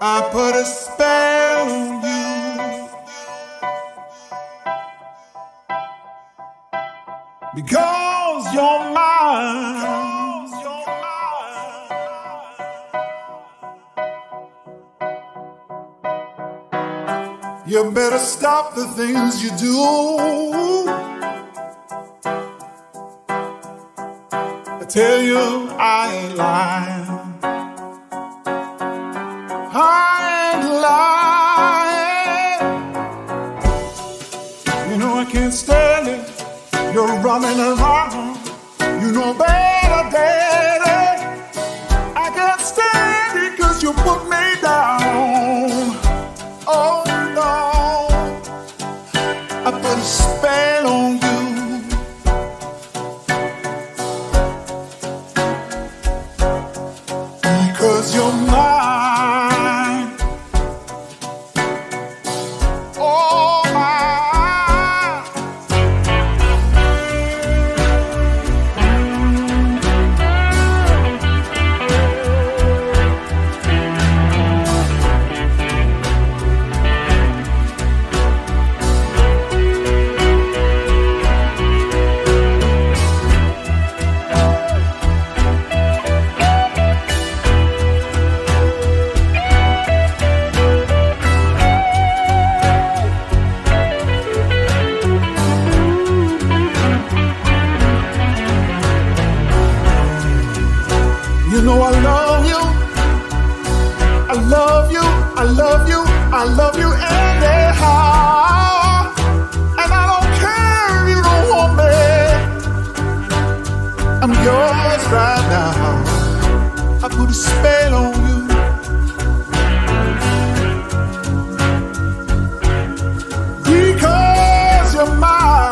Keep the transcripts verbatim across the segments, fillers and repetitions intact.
I put a spell on you because you're mine. You better stop the things you do. I tell you I ain't lying. I ain't lying. You know I can't stand it. You're running around. You know better, daddy. I can't stand it 'cause you put me down. Oh no, I put a spell on you because you're mine. Oh mine. You know I love you, I love you, I love you, I love you anyhow. And I don't care if you don't want me, I'm yours right now. I put a spell on you because you're mine.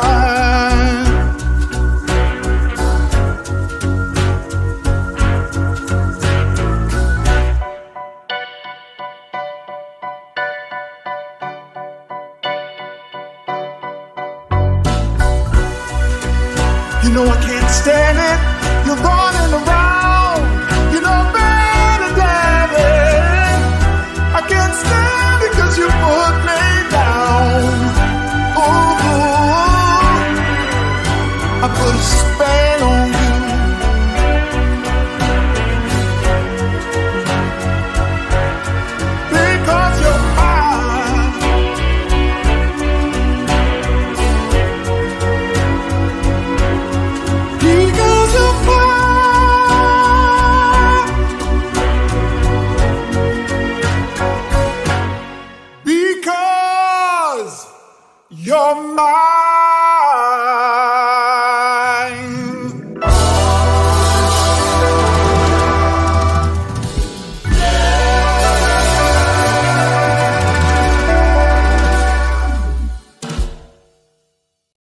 You know I can't stand it. You're running around. You know better, daddy. I can't stand it 'cause you put me down. Ooh, I put a spell on you because you're mine. Because you're mine. Because you're mine.